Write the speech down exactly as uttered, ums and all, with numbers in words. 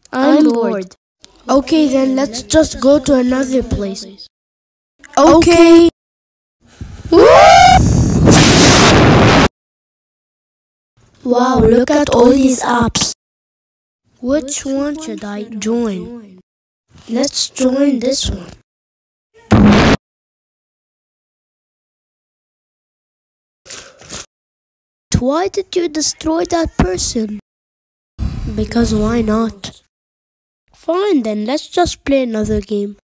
I'm bored. Okay, then let's just go to another place. Okay. Wow, look at all these apps. Which one should I join? Let's join this one. Why did you destroy that person? Because why not? Fine then, let's just play another game.